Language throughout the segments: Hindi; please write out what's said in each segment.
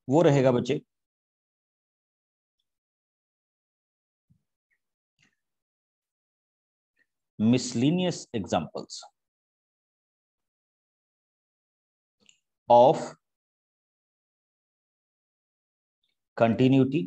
वो रहेगा बच्चे miscellaneous examples of continuity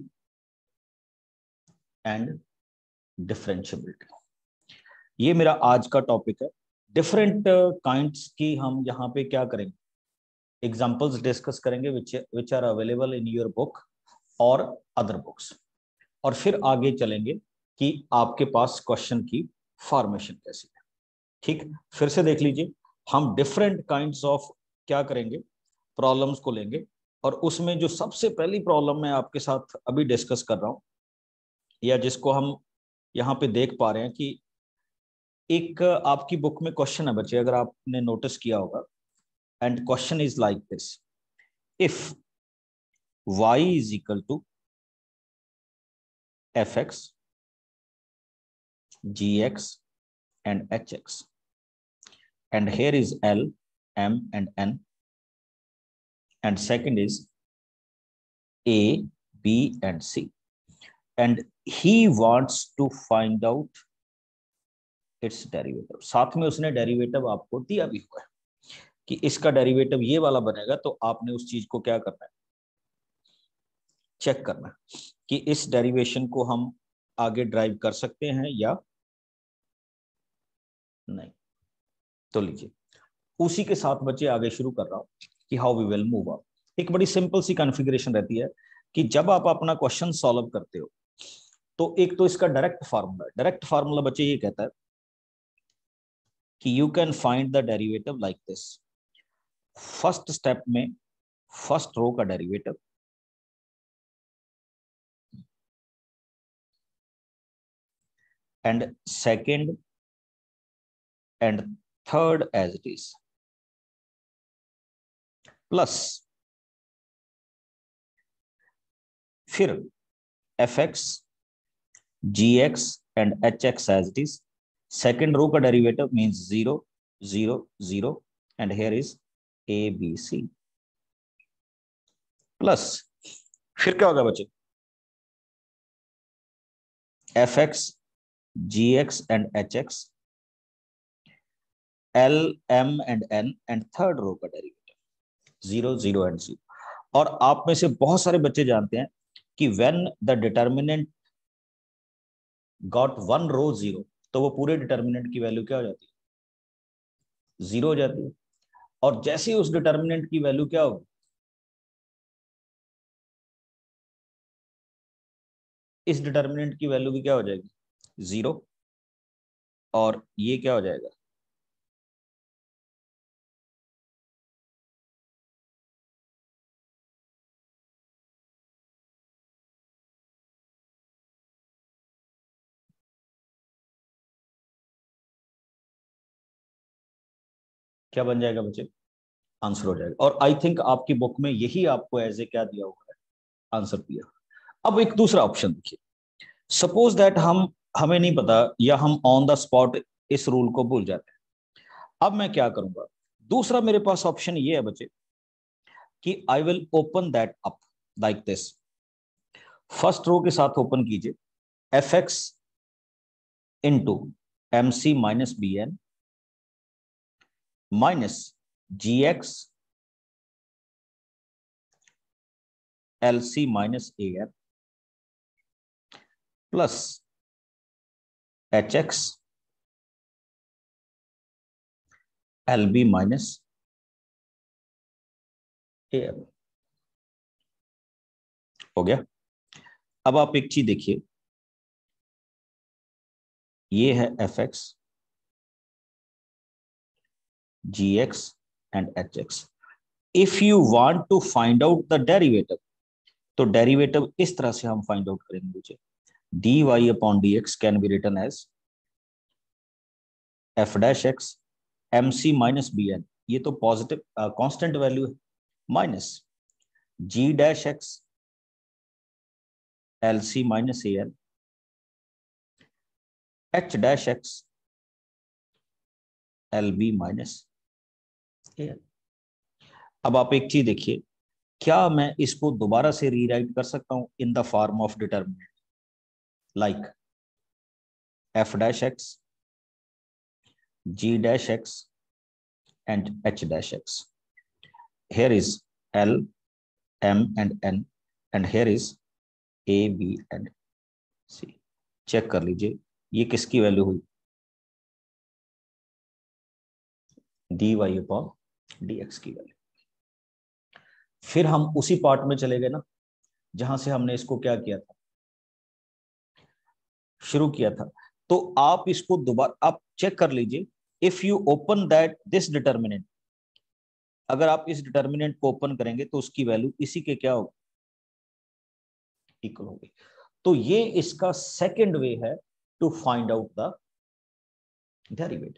and differentiability। ये मेरा आज का टॉपिक है। डिफरेंट काइंड्स की हम यहाँ पे क्या करेंगे, एग्जांपल्स डिस्कस करेंगे which are available in your book और अदर बुक्स, और फिर आगे चलेंगे कि आपके पास क्वेश्चन की फॉर्मेशन कैसी है। ठीक, फिर से देख लीजिए, हम डिफरेंट काइंड्स ऑफ क्या करेंगे, प्रॉब्लम्स को लेंगे, और उसमें जो सबसे पहली प्रॉब्लम मैं आपके साथ अभी डिस्कस कर रहा हूं, या जिसको हम यहाँ पे देख पा रहे हैं कि एक आपकी बुक में क्वेश्चन है बच्चे, अगर आपने नोटिस किया होगा, and question is like this, if y is equal to fx, gx and hx, and here is L, M and N, and second is A, B and C, and he wants to find out its derivative। साथ में उसने डेरिवेटिव आपको दिया भी हुआ है कि इसका डेरिवेटिव ये वाला बनेगा, तो आपने उस चीज को क्या करना है, चेक करना है कि इस डेरिवेशन को हम आगे ड्राइव कर सकते हैं या नहीं। तो लीजिए, उसी के साथ बच्चे आगे शुरू कर रहा हूं कि how we will move up. एक बड़ी सिंपल सी कॉन्फ़िगरेशन रहती है कि जब आप अपना क्वेश्चन सॉल्व करते हो, तो एक तो इसका डायरेक्ट फार्मूला है। डायरेक्ट फार्मूला बच्चे ये कहता है कि you can find the derivative like this. First step में फर्स्ट रो का derivative, and second and third as it is, plus फिर F X, G X and H X as it is. Second row का derivative means 0 0 0, and here is A B C, plus फिर क्या होगा बच्चे, F X, G X and H X, L M and N, and third row का डेरिवेटिव 0 0 एंड 0। और आप में से बहुत सारे बच्चे जानते हैं कि when the determinant got one row 0, तो वो पूरे डिटर्मिनेंट की वैल्यू क्या हो जाती है, 0 हो जाती है। और जैसे ही उस डिटर्मिनेंट की वैल्यू क्या होगी, इस डिटर्मिनेंट की वैल्यू भी क्या हो जाएगी, 0, और ये क्या हो जाएगा, क्या बन जाएगा बच्चे, आंसर हो जाएगा। और आई थिंक आपकी बुक में यही आपको एज ए क्या दिया हुआ है, आंसर दिया। अब एक दूसरा ऑप्शन देखिए, सपोज दैट हमें नहीं पता, या हम ऑन द स्पॉट इस रूल को भूल जाते हैं। अब मैं क्या करूंगा, दूसरा मेरे पास ऑप्शन ये है बच्चे कि I will open that up like this. First row के साथ ओपन कीजिए, F X into M C minus B N minus G X L C minus A N plus H X L B minus A N. हो गया। अब आप एक चीज देखिए, ये है F X, G X and H X. If you want to find out the derivative, तो डेरिवेटिव इस तरह से हम फाइंड आउट करेंगे मुझे, D Y upon D X can be written as F dash X M C minus B N, ये तो पॉजिटिव कांस्टेंट वैल्यू है, minus G dash X L C minus A N H dash X L B minus A N. अब आप एक चीज देखिए, क्या मैं इसको दोबारा से रीराइट कर सकता हूं in the form of determinant, like F dash X, G dash X and H dash X. Here is L, M and N, and here is A, B and C. Check कर लीजिए ये किसकी वैल्यू हुई, dy अपॉन dx की वैल्यू. फिर हम उसी पार्ट में चले गए ना जहां से हमने इसको क्या किया था, शुरू किया था. तो आप इसको दोबारा आप चेक कर लीजिए. If you open that this determinant, अगर आप इस डिटर्मिनेंट को ओपन करेंगे तो उसकी वैल्यू इसी के क्या होगी, इक्वल होगी. तो ये इसका सेकंड वे है to find out the derivative.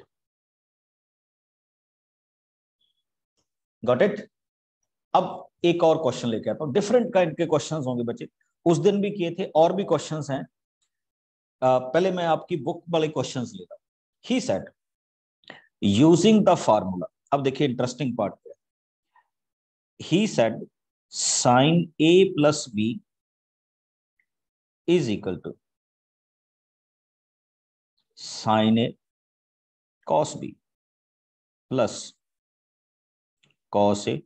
Got it. अब एक और क्वेश्चन लेके आता हूं. डिफरेंट काइंड के क्वेश्चंस होंगे बच्चे, उस दिन भी किए थे और भी क्वेश्चंस हैं. पहले मैं आपकी बुक वाले क्वेश्चंस ले रहा हूं. He said using the formula. अब देखिए इंटरेस्टिंग पार्ट है. He said sine A plus B is equal to sine A cos B plus cos A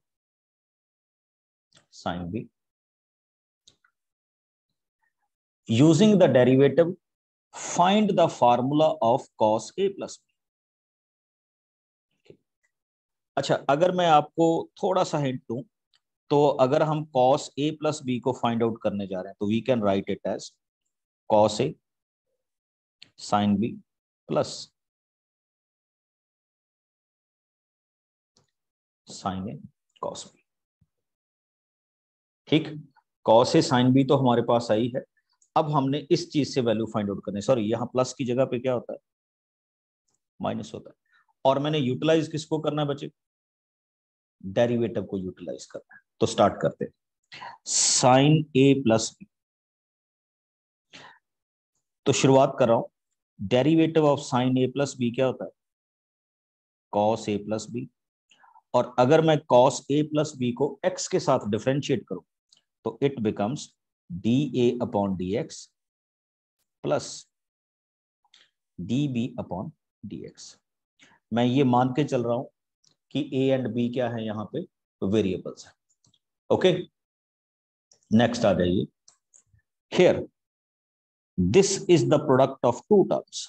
sine B. Using the derivative find the formula of cos A plus B. अच्छा, अगर मैं आपको थोड़ा सा हिंट दूं तो अगर हम cos a प्लस बी को फाइंड आउट करने जा रहे हैं तो we can write it as cos a sin b plus sin a cos b. ठीक, cos a sin b तो हमारे पास आई है. अब हमने इस चीज से वैल्यू फाइंड आउट करनी. सॉरी, यहां प्लस की जगह पे क्या होता है, माइनस होता है. और मैंने यूटिलाइज किसको करना है बच्चे, डेरिवेटिव को यूटिलाइज करना है. तो स्टार्ट करते हैं. साइन ए प्लस बी, तो शुरुआत कर रहा हूं. Derivative of sine A plus B क्या होता है, कॉस ए प्लस बी. और अगर मैं कॉस ए प्लस बी को एक्स के साथ डिफरेंशिएट करूं तो it becomes D A upon D X plus D B upon D X. मैं ये मान के चल रहा हूं कि ए एंड बी क्या है, यहां पे वेरिएबल्स है. ओके, नेक्स्ट आ जाइए. Here this is the product of two terms.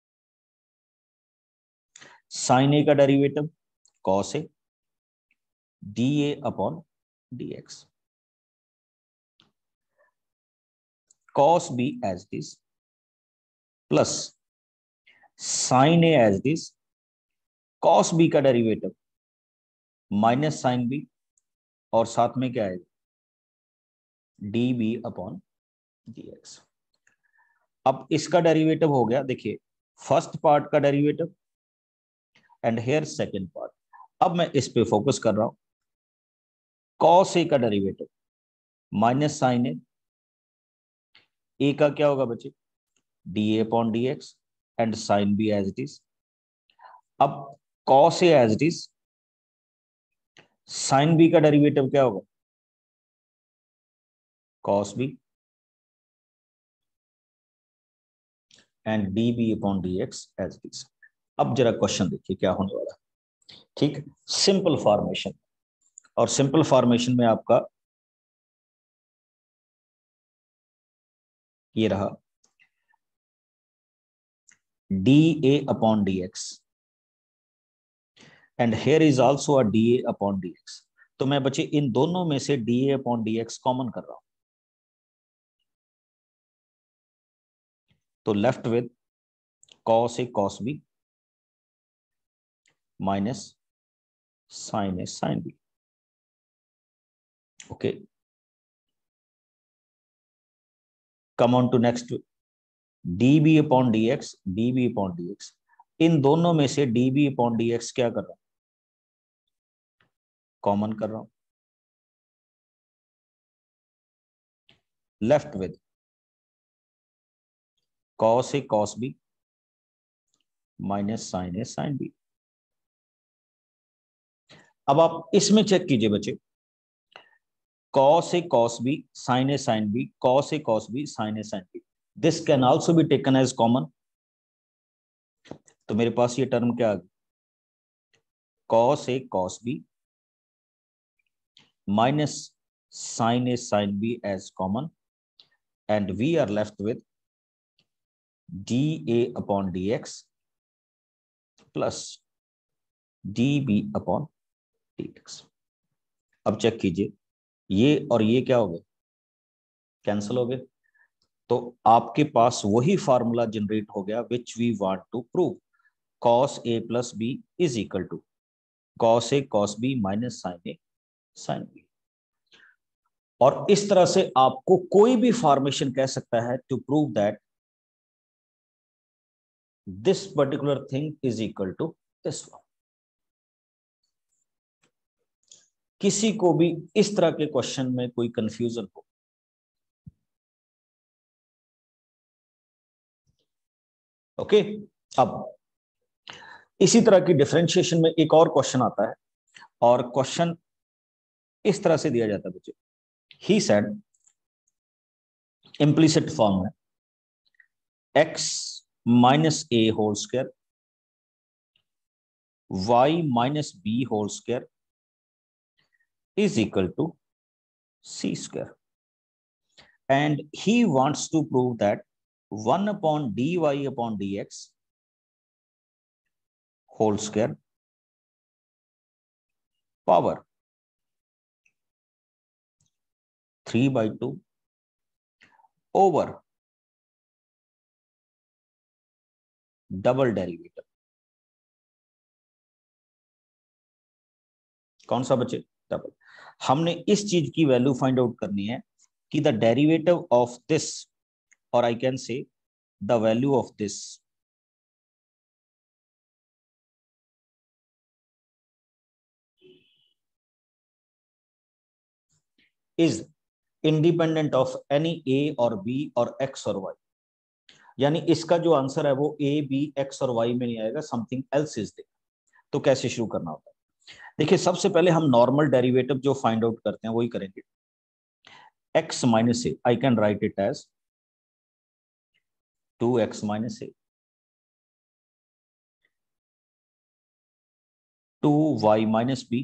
Sine A का derivative cos A D A upon D X, cos b as this plus sin a as this, cos b का डेरिवेटिव माइनस साइन बी और साथ में क्या है D B upon D X. अब इसका डेरिवेटिव हो गया, देखिए फर्स्ट पार्ट का derivative and here second part. अब मैं इस पे फोकस कर रहा हूं. cos a का डेरिवेटिव माइनस साइन ए का क्या होगा बच्चे, D A upon D X and sine B as it is. अब cos a as it is, sine B का डेरिवेटिव क्या होगा, cos b and D B upon D X as it is. अब जरा क्वेश्चन देखिए क्या होने वाला है. ठीक, सिंपल फॉर्मेशन. और सिंपल फॉर्मेशन में आपका ये रहा D A upon D X and here is also a D A upon D X. तो मैं बच्चे इन दोनों में से D A upon D X common कर रहा हूं. तो left with cos a cos b minus sin a sin b. Okay, come on to next. db upon dx, db upon dx, इन दोनों में से db अपॉन dx क्या कर रहा हूं, कॉमन कर रहा हूं. Left with cos a cos b minus sin a sin b. अब आप इसमें चेक कीजिए बच्चे, cos a cos b sin a sin b cos a cos b sin a sin b. This can also be taken as common. तो मेरे पास ये टर्म क्या आ गई, cos a cos b minus sin a sin b as common, and we are left with dA upon dx plus dB upon dx. अब चेक कीजिए, ये और ये क्या हो गए, कैंसिल हो गए. तो आपके पास वही फार्मूला जनरेट हो गया which we want to prove. cos a plus b is equal to cos a cos b minus sin a sin b. और इस तरह से आपको कोई भी फॉर्मेशन कह सकता है to prove that this particular thing is equal to this one. किसी को भी इस तरह के क्वेश्चन में कोई कंफ्यूजन हो, ओके. अब इसी तरह की डिफरेंशिएशन में एक और क्वेश्चन आता है, और क्वेश्चन इस तरह से दिया जाता है बच्चे. ही सेड, इम्प्लिसिट फॉर्म है, x minus A whole square y minus B whole square is equal to c square, and he wants to prove that 1 upon dy upon dx whole square power 3/2 over double derivative. कौन सा बच्चे, डबल. हमने इस चीज की वैल्यू फाइंड आउट करनी है कि द डेरिवेटिव ऑफ दिस, और I can say the value of this is independent of any A और बी और एक्स और वाई. यानी इसका जो आंसर है वो ए बी एक्स और वाई में नहीं आएगा, समथिंग एल्स इज देयर. तो कैसे शुरू करना होता है, देखिए सबसे पहले हम नॉर्मल डेरिवेटिव जो फाइंड आउट करते हैं वही करेंगे. x minus a, I can write it as 2x minus a 2y minus b.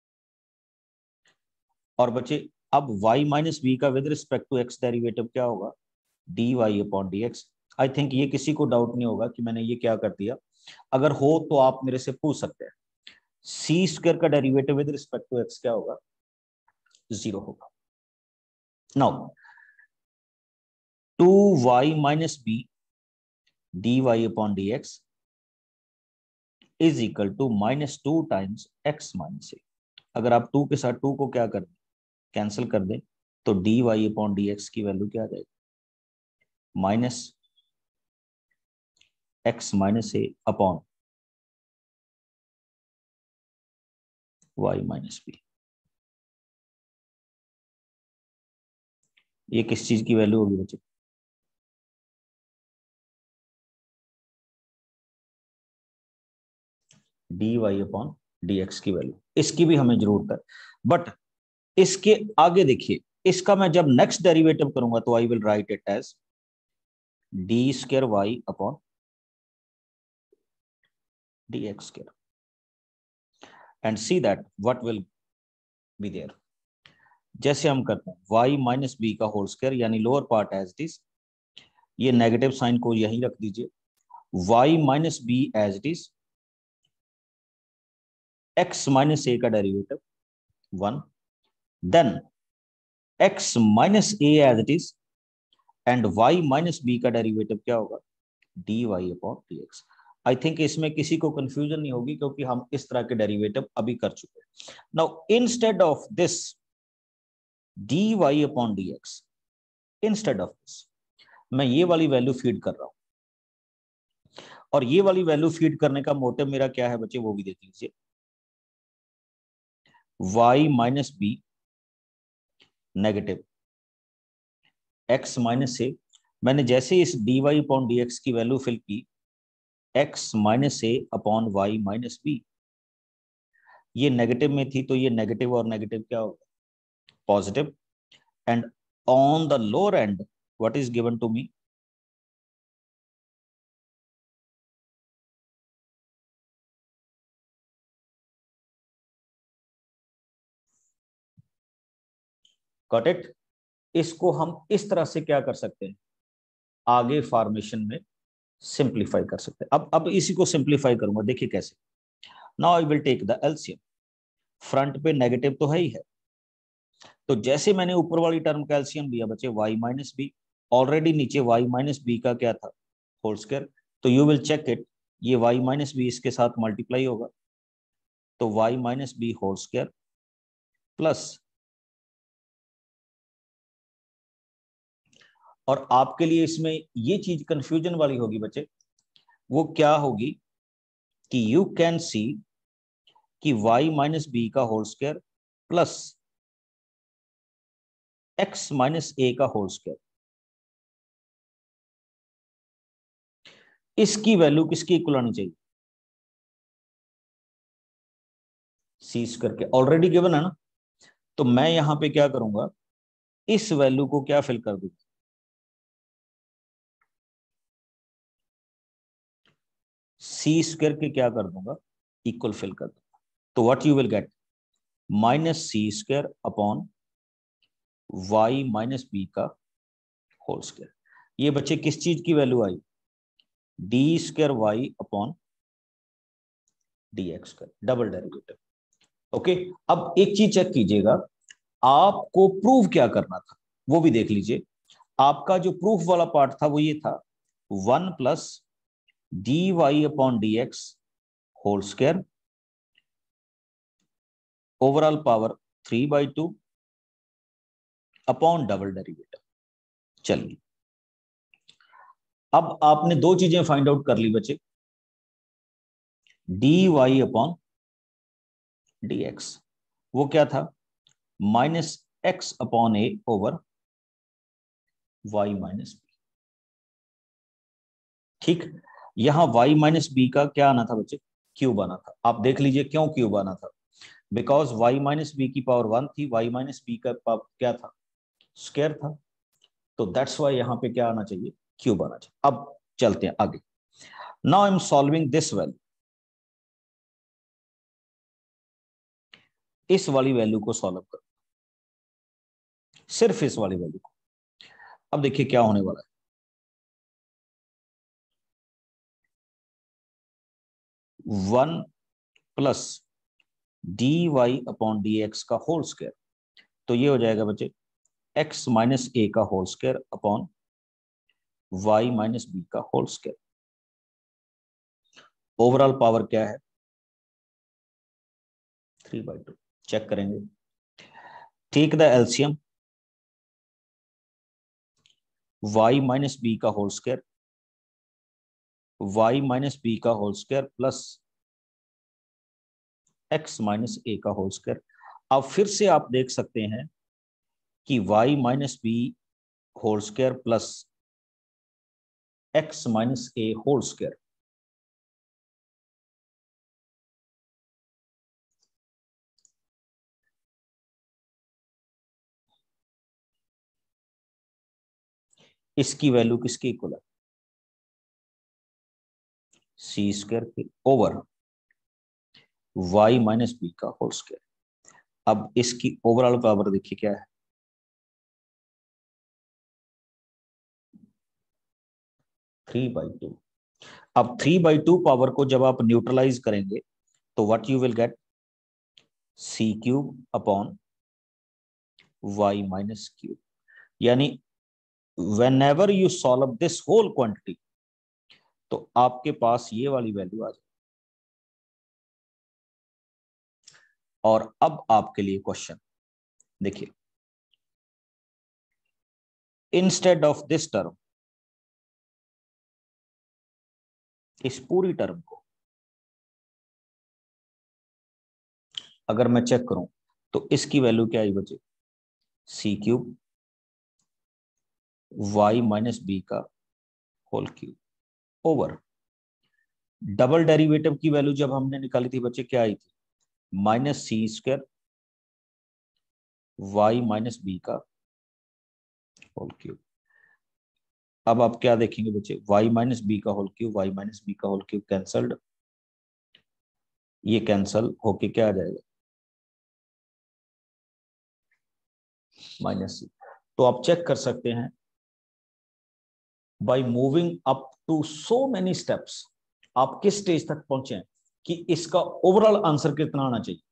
और बच्चे अब y माइनस बी का with respect to x derivative क्या होगा, dy upon dx. I think ये किसी को डाउट नहीं होगा कि मैंने ये क्या कर दिया. अगर हो तो आप मेरे से पूछ सकते हैं. सी स्क्वायर का derivative with respect to x क्या होगा, 0 होगा. Now 2y minus b dy upon dx is equal to -2 times x minus a. अगर आप 2 के साथ 2 को क्या कर दें, कैंसिल कर दें, तो dy अपॉन dx की वैल्यू क्या आ जाएगी, minus x minus a upon y minus b. ये किस चीज की वैल्यू होगी बच्चे, dy अपॉन dx की वैल्यू. इसकी भी हमें जरूरत है, बट इसके आगे देखिए, इसका मैं जब नेक्स्ट डेरिवेटिव करूंगा तो I will write it as d square y upon dx square, and see that what will be there. जैसे हम करते हैं y माइनस बी का होल स्क्वायर, यानी लोअर पार्ट एज दिस, ये नेगेटिव साइन को यहीं रख दीजिए, y minus b as this, x minus a का derivative 1, then x minus a as it is, and y minus b का डेरिवेटिव क्या होगा, dy upon dx. I think इसमें किसी को कंफ्यूजन नहीं होगी क्योंकि हम इस तरह के डेरिवेटिव अभी कर चुके हैं. Now instead of this dy upon dx, instead of this मैं ये वाली वैल्यू फीड कर रहा हूं. और ये वाली वैल्यू फीड करने का मोटिव मेरा क्या है बच्चे, वो भी देख लीजिए. y minus b negative, x minus a, मैंने जैसे इस dy अपॉन dx की वैल्यू फिल की, x minus a upon y minus b, ये नेगेटिव में थी तो ये नेगेटिव और नेगेटिव क्या होगा, positive, and on the lower end, what is given to me? Got it? इसको हम इस तरह से क्या कर सकते हैं, आगे फॉर्मेशन में सिंप्लीफाई कर सकते हैं। अब इसी को सिंप्लीफाई करूंगा, देखिए कैसे। Now I will take the LCM. Front पे नेगेटिव तो है ही है, तो जैसे मैंने ऊपर वाली टर्म का एलसीएम लिया बच्चे y माइनस बी, ऑलरेडी नीचे y माइनस बी का क्या था, होल स्क्वायर, तो यू विल चेक इट, ये y माइनस बी इसके साथ मल्टीप्लाई होगा, तो y minus B whole square plus, और आपके लिए इसमें ये चीज कंफ्यूजन वाली होगी बच्चे, वो क्या होगी कि यू कैन सी कि y माइनस बी का whole square plus x minus a का होल स्क्वायर, इसकी वैल्यू किसकी इक्वल आनी चाहिए, सी स्क्वायर के, ऑलरेडी गिवन है ना। तो मैं यहां पे क्या करूंगा, इस वैल्यू को क्या फिल कर दूंगा, सी स्क्वायर के क्या कर दूंगा, इक्वल फिल कर दूंगा। तो what you will get, minus c square upon y minus b का होल स्क्वायर। ये बच्चे किस चीज की वैल्यू आई, d square y upon D x square, double derivative. Okay, अब एक चीज चेक कीजिएगा, आपको प्रूव क्या करना था वो भी देख लीजिए। आपका जो प्रूफ वाला पार्ट था वो ये था, 1 plus d Y upon D x whole square overall power 3/2 upon double derivative. चलिए, अब आपने दो चीजें फाइंड आउट कर ली बच्चे, d Y upon D x, वो क्या था, minus x upon a over y minus b. ठीक, यहां वाई माइनस बी का क्या आना था बच्चे, क्यूब आना था। आप देख लीजिए क्यों क्यूब आना था, बिकॉज वाई माइनस बी की पावर 1 थी, वाई माइनस बी का पावर क्या था, स्क्वायर था, तो दैट्स वाई यहां पे क्या आना चाहिए, क्यूब आना चाहिए। अब चलते हैं आगे। Now I am solving this value, इस वाली वैल्यू को सॉल्व कर, सिर्फ इस वाली वैल्यू को। अब देखिए क्या होने वाला है, 1 plus d Y upon D x का होल स्क्वायर, तो ये हो जाएगा बच्चे एक्स माइनस ए का whole square upon y minus b का होल स्क्वायर। ओवरऑल पावर क्या है, 3/2। चेक करेंगे, take the LCM, y minus b का whole square, y minus b का whole square plus x minus a का होल स्क्वायर। अब फिर से आप देख सकते हैं कि y minus B whole square plus x minus ए होल स्क्वायर, इसकी वैल्यू किसके इक्वल है, सी स्क्वायर के ओवर y माइनस बी का होल स्क्वायर। अब इसकी ओवरऑल पावर देखिए क्या है, 3/2। अब 3/2 पावर को जब आप न्यूट्रलाइज करेंगे तो what you will get, c cube upon y minus cube. यानी whenever you solve this whole quantity, तो आपके पास ये वाली वैल्यू आ जाए। और अब आपके लिए क्वेश्चन देखिए, इंस्टेड ऑफ दिस टर्म, इस पूरी टर्म को अगर मैं चेक करूं तो इसकी वैल्यू क्या आई बचे, c cube y minus b का whole cube over double derivative की वैल्यू जब हमने निकाली थी बच्चे क्या आई थी, minus c square y minus b का होल क्यूब। अब आप क्या देखेंगे बच्चे, y माइनस बी का whole cube, y minus b का होल क्यूब कैंसल्ड, ये कैंसल होके क्या आ जाएगा, माइनस सी। तो आप चेक कर सकते हैं by moving up to so many steps आप किस स्टेज तक पहुंचे हैं कि इसका ओवरऑल आंसर कितना आना चाहिए,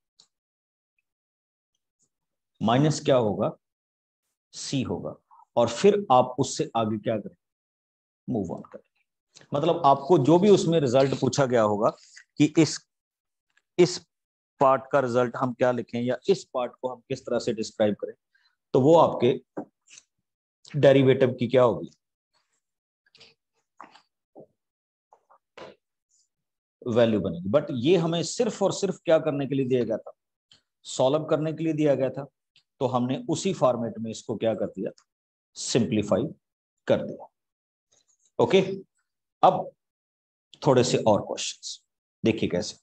माइनस क्या होगा, सी होगा। और फिर आप उससे आगे क्या करें, मूव ऑन करें। मतलब आपको जो भी उसमें रिजल्ट पूछा गया होगा कि इस पार्ट का रिजल्ट हम क्या लिखें या इस पार्ट को हम किस तरह से डिस्क्राइब करें, तो वो आपके डेरिवेटिव की क्या होगी, वैल्यू बनेगी। बट ये हमें सिर्फ और सिर्फ क्या करने के लिए दिया गया था, सॉल्व करने के लिए दिया गया था। तो हमने उसी फॉर्मेट में इसको क्या कर दिया, सिंप्लीफाई कर दिया। ओके, अब थोड़े से और क्वेश्चंस देखिए कैसे।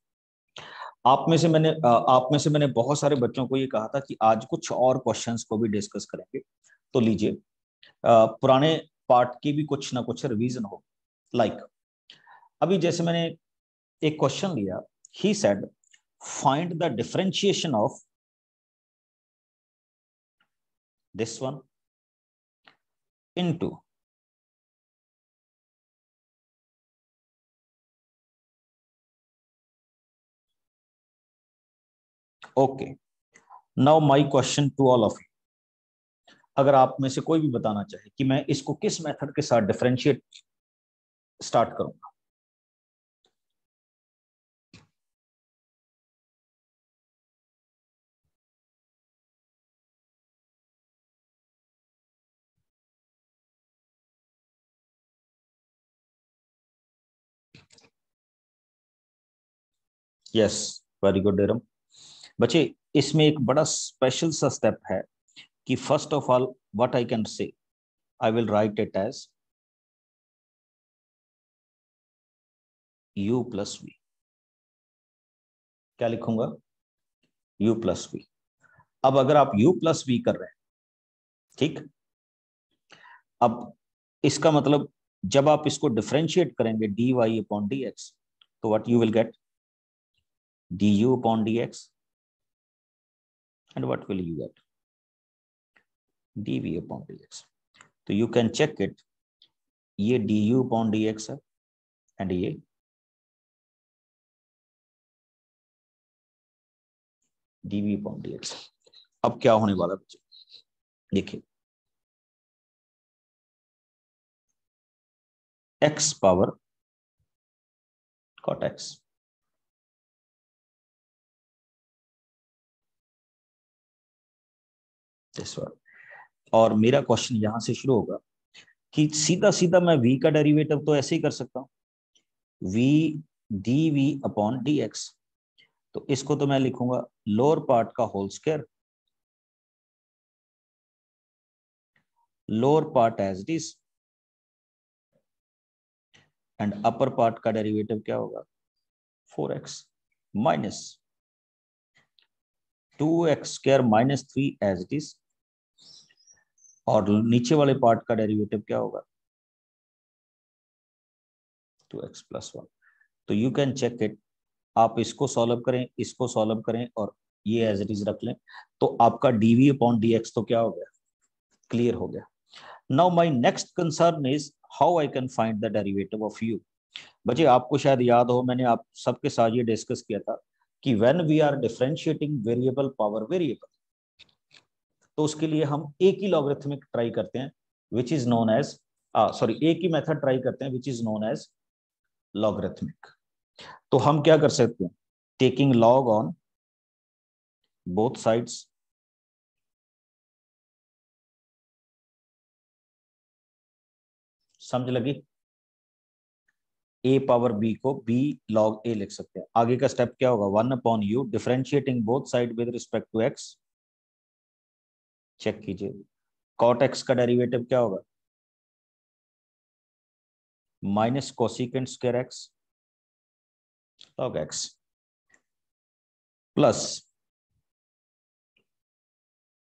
आप में से मैंने बहुत सारे बच्चों को ये कहा था कि आज कुछ और क्वेश्चंस को भी डिस्कस करेंगे। तो लीजिए, पुराने पार्ट की भी कुछ ना कुछ रिवीजन हो। लाइक अभी जैसे मैंने एक क्वेश्चन लिया, he said find the differentiation of this one into okay. Now my question to all of you, अगर आप में से कोई भी बताना चाहे कि मैं इसको किस मेथड के साथ डिफरेंशिएट स्टार्ट करूंगा। यस, वेरी गुड डेरम। बच्चे, इसमें एक बड़ा स्पेशल सा स्टेप है कि first of all what I can say, I will write it as u plus v. क्या लिखूंगा, u प्लस वी। अब अगर आप u प्लस वी कर रहे हैं, ठीक, अब इसका मतलब जब आप इसको डिफरेंशिएट करेंगे dy अपॉन dx, तो what you will get, du upon dx, and what will you get, dv upon dx। तो यू कैन चेक इट, ये du अपॉन dx है एंड ये dv अपॉन dx। अब क्या होने वाला बच्चे, देखिए, x power cot x, this one. और मेरा क्वेश्चन यहां से शुरू होगा कि सीधा सीधा मैं v का डेरिवेटिव तो ऐसे ही कर सकता हूं, v dv अपॉन dx। तो इसको तो मैं लिखूंगा लोअर पार्ट का whole square, lower part as it is, and upper part का डेरिवेटिव क्या होगा, 4x minus 2x square minus 3 as it is, और नीचे वाले पार्ट का डेरिवेटिव क्या होगा, 2x प्लस 1। तो यू कैन चेक इट, आप इसको सॉल्व करें, इसको सॉल्व करें और ये एज इट इज रख लें, तो आपका dv अपॉन dx तो क्या हो गया, क्लियर हो गया। Now my next concern is how I can find the derivative of u। बच्चे, आपको शायद याद हो, मैंने आप सबके साथ ये डिस्कस किया था कि when we are differentiating variable power variable, तो उसके लिए हम एक ही लॉगरिथमिक ट्राई करते हैं which is known as, sorry, एक ही मेथड ट्राई करते हैं which is known as logarithmic. तो हम क्या कर सकते हैं, taking log on both sides, समझ लगी, a पावर b को b log a लिख सकते हैं। आगे का स्टेप क्या होगा, 1 upon you differentiating both side with respect to x, check कीजिए, cot x का डेरिवेटिव क्या होगा, minus cosecant square x log x plus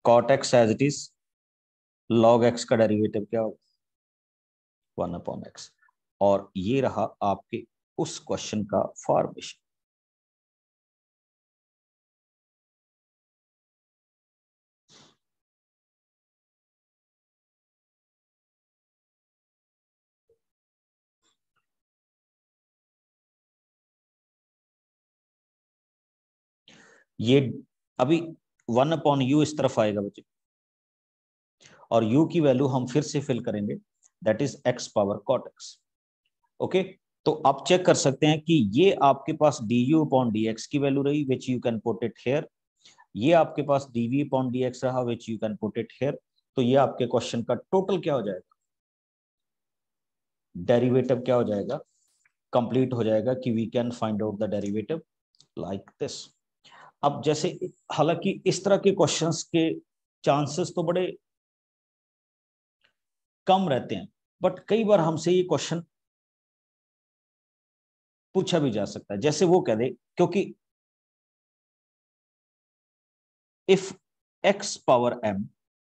cot x as it is, log x का डेरिवेटिव क्या होगा 1/x, और ये रहा आपके उस क्वेश्चन का फॉर्मेशन। ये अभी 1/u इस तरफ आएगा बच्चे, और u की वैल्यू हम फिर से फिल करेंगे, that is x power cot x. Okay, तो आप चेक कर सकते हैं कि ये आपके पास du/dx की वैल्यू रही, which you can put it here. ये आपके पास dv/dx रहा, which you can put it here. तो ये आपके क्वेश्चन का टोटल क्या हो जाएगा, डेरिवेटिव क्या हो जाएगा, कंप्लीट हो जाएगा कि we can find out the derivative like this. अब जैसे, हालांकि इस तरह के क्वेश्चंस के चांसेस तो बड़े कम रहते हैं, बट कई बार हमसे ये क्वेश्चन पूछा भी जा सकता है। जैसे वो कह दे, क्योंकि if x power m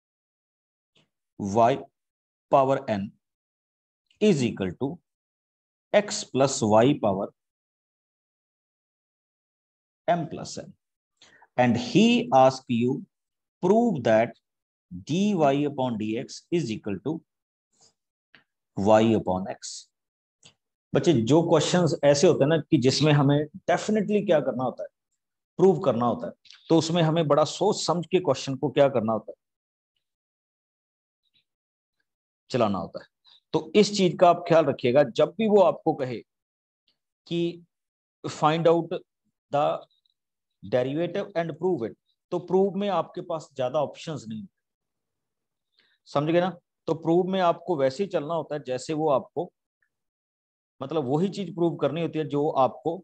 y power n is equal to x plus y power m plus n, and he ask you prove that dy/dx is equal to y/x। बच्चे, जो क्वेश्चंस ऐसे होते हैं ना कि जिसमें हमें डेफिनेटली क्या करना होता है, प्रूव करना होता है, तो उसमें हमें बड़ा सोच समझ के क्वेश्चन को क्या करना होता है, चलाना होता है। तो इस चीज का आप ख्याल रखिएगा, जब भी वो आपको कहे कि find out the derivative and prove it, तो प्रूव में आपके पास ज्यादा ऑप्शंस नहीं, समझ गए ना। तो प्रूव में आपको वैसे ही चलना होता है जैसे वो आपको, मतलब वही चीज प्रूव करनी होती है जो आपको,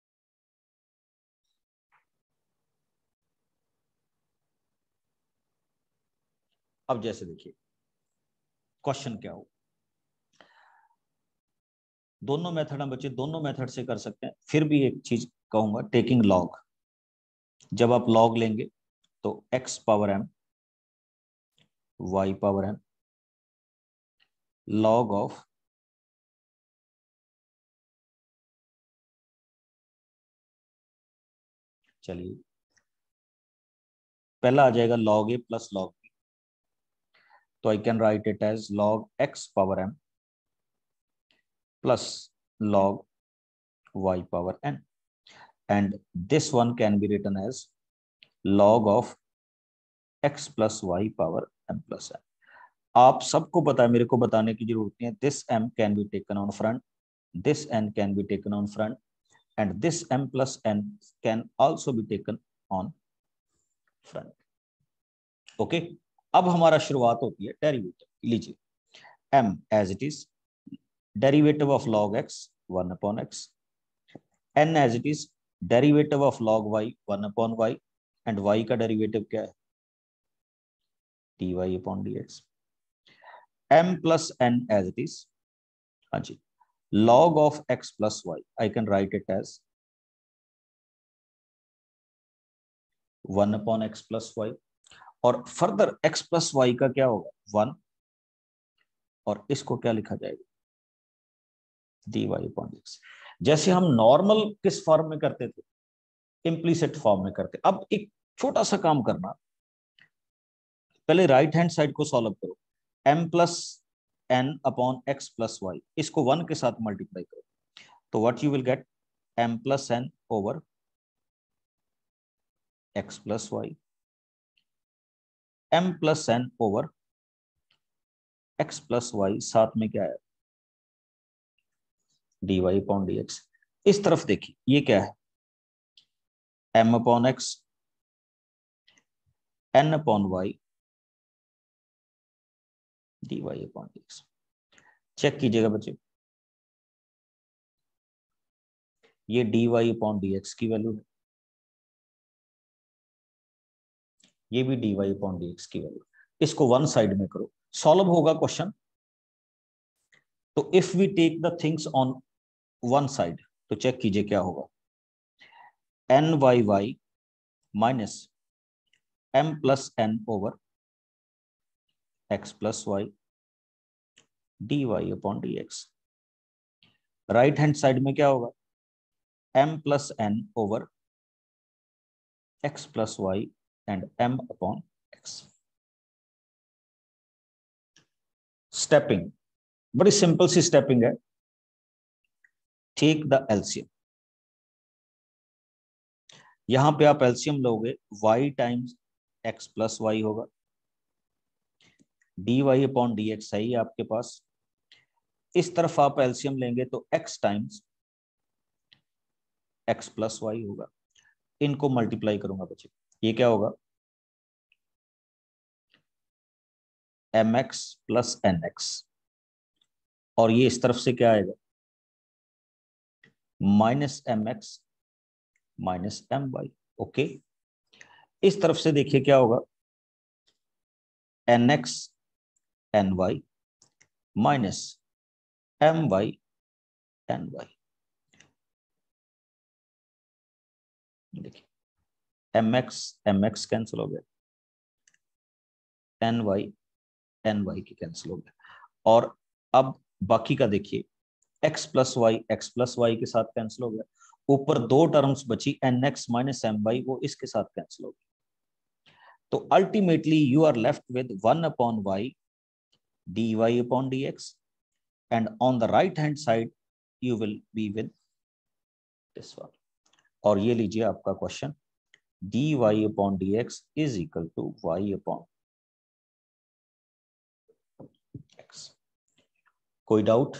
अब जैसे देखिए क्वेश्चन क्या हो, दोनों मेथड हम बच्चे दोनों मेथड से कर सकते हैं। फिर भी एक चीज कहूंगा, टेकिंग लॉग, जब आप लॉग लेंगे तो x power m y power m log of चलिए पहला आ जाएगा log a plus log b, तो I can write it as log x power m plus log y power n, and this one can be written as log of x plus y power m plus n। आप सबको पता है, मेरे को बताने की जरूरत नहीं है, this m can be taken on front, this n can be taken on front, and this m plus n can also be taken on front। Okay, अब हमारा शुरुआत होती है डेरिवेटिव। लीजिए m as it is, derivative of log x 1/x, n as it is derivative of log y 1/y, and y का डेरिवेटिव क्या है dy/dx, m plus n as it is, हाँ जी, log of x plus y, I can write it as 1/x plus y, और फर्दर x plus y का क्या होगा 1, और इसको क्या लिखा जाएगा dy/dx। जैसे हम नॉर्मल किस फॉर्म में करते थे, इम्प्लीसिट फॉर्म में करते। अब एक छोटा सा काम करना, पहले राइट हैंड साइड को सॉल्व करो, m plus n upon x plus y, इसको 1 के साथ मल्टीप्लाई करो, तो what you will get m plus n over x plus y, m plus n over x plus y, साथ में क्या है dy/dx। इस तरफ देखिए ये क्या है m upon x n upon y dy/dx। Check कीजिएगा बच्चे, ये dy/dx की वैल्यू है, ये भी dy/dx की वैल्यू। इसको वन साइड में करो, सॉल्व होगा क्वेश्चन। तो if we take the things on one side, तो चेक कीजिए क्या होगा, n y y minus m plus n over x plus y dy upon dx। Right hand side में क्या होगा, m plus n over x plus y and m upon x। Stepping बड़ी सिंपल सी स्टेपिंग है। टेक द एलसीएम, यहां पे आप एलसीएम लोगे y times x plus y होगा, dy अपॉन dx है ही आपके पास। इस तरफ आप एलसीएम लेंगे तो x times x plus y होगा। इनको मल्टीप्लाई करूंगा बच्चे, ये क्या होगा, mx प्लस nx, और ये इस तरफ से क्या आएगा, minus mx minus my। Okay, इस तरफ से देखिए क्या होगा, nx ny minus my ny। देखिए mx कैंसिल हो गया, ny की कैंसिल हो गया। और अब बाकी का देखिए, x प्लस वाई के साथ कैंसिल हो गया। ऊपर दो टर्म्स बची nx माइनस my, वो इसके साथ कैंसिल हो गया। तो ultimately you are left with 1 upon y dy upon dx, and on the right hand side you will be with this one. और ये लीजिए आपका question, dy upon dx is equal to y upon x। कोई डाउट?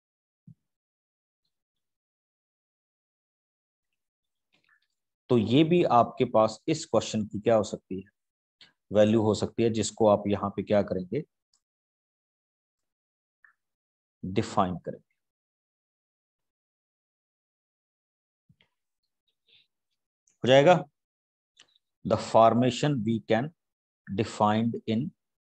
तो ये भी आपके पास इस क्वेश्चन की क्या हो सकती है, वैल्यू हो सकती है, जिसको आप यहां पे क्या करेंगे, डिफाइन करेंगे। हो जाएगा। The formation we can defined in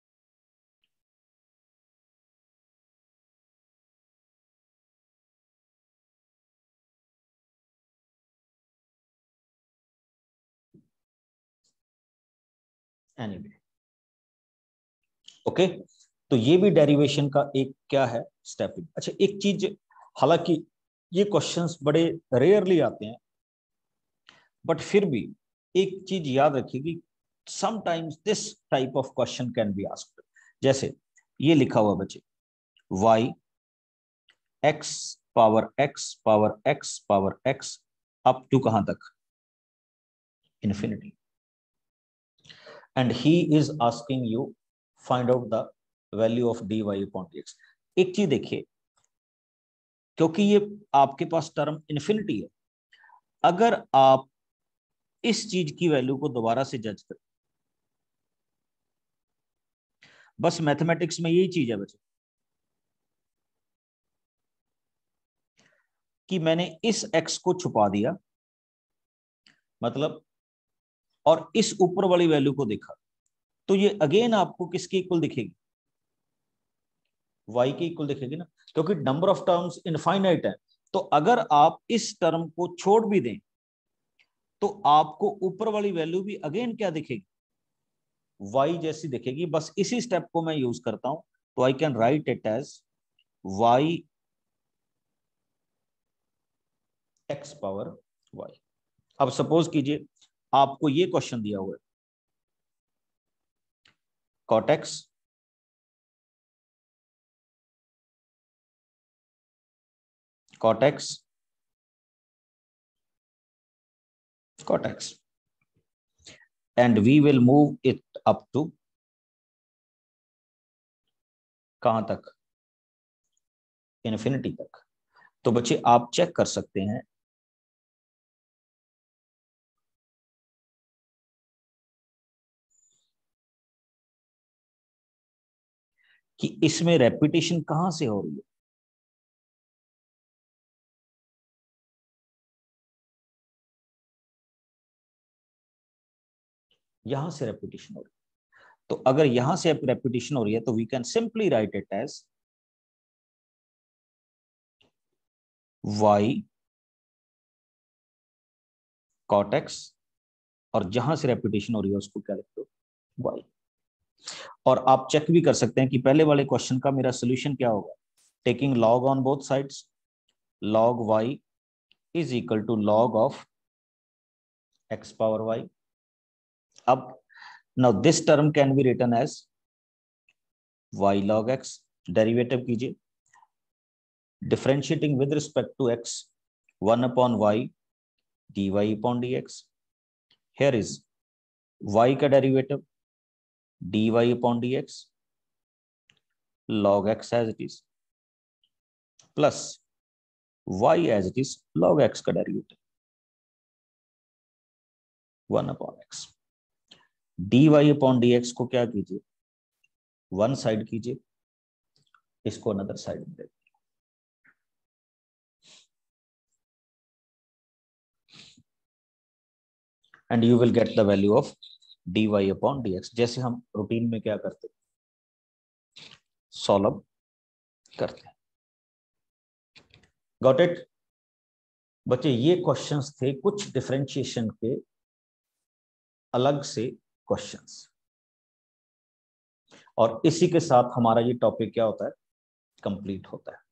anyway. Okay, तो ये भी डेरिवेशन का एक क्या है, स्टेपिंग। अच्छा, एक चीज, हालांकि ये क्वेश्चंस बड़े रेयरली आते हैं, बट फिर भी एक चीज याद रखिए कि sometimes this type of question can be asked. जैसे ये लिखा हुआ बच्चे, y x power x power x power x up to कहां तक, infinity, and he is asking you find out the value of dy upon dx। एक चीज देखिए, क्योंकि ये आपके पास टर्म इन्फिनिटी है, अगर आप इस चीज की वैल्यू को दोबारा से जज करें, बस मैथमेटिक्स में यही चीज है बच्चे, कि मैंने इस x को छुपा दिया, मतलब, और इस ऊपर वाली वैल्यू को देखा, तो ये अगेन आपको किसकी इक्वल दिखेगी, y की इक्वल दिखेगी ना, क्योंकि नंबर ऑफ टर्म्स इनफाइनाइट है। तो अगर आप इस टर्म को छोड़ भी दें तो आपको ऊपर वाली वैल्यू भी अगेन क्या दिखेगी, y जैसी दिखेगी। बस इसी स्टेप को मैं यूज करता हूं, तो I can write it as y x power y। अब सपोज कीजिए आपको ये क्वेश्चन दिया हुआ है, cot x cot x cot x, and we will move it up to कहां तक, इन्फिनिटी तक। तो बच्चे आप चेक कर सकते हैं कि इसमें रेपिटेशन कहां से हो रही है, यहां से रेपिटेशन हो रही है। तो अगर यहां से रेपिटेशन हो रही है तो we can simply write it as y cot x, और जहां से रेपिटेशन हो रही है उसको क्या लिख दो, और आप चेक भी कर सकते हैं कि पहले वाले क्वेश्चन का मेरा सोल्यूशन क्या होगा। Taking log on both sides, log y is equal to log of x power y. अब now this term can be written as y log x. Derivative कीजिए, differentiating with respect to x 1 upon y dy upon dx. Here is y का derivative dy upon dx log x as it is plus y as it is log x का derivative 1 upon x. dy upon dx को क्या कीजिए, वन साइड कीजिए, इसको अनदर साइड में देखिए। And you will get the value of dy upon dx, जैसे हम रूटीन में क्या करते हैं, सॉल्व करते हैं। गॉट इट बच्चे? ये क्वेश्चंस थे कुछ डिफरेंशिएशन के अलग से क्वेश्चंस, और इसी के साथ हमारा ये टॉपिक क्या होता है, कंप्लीट होता है।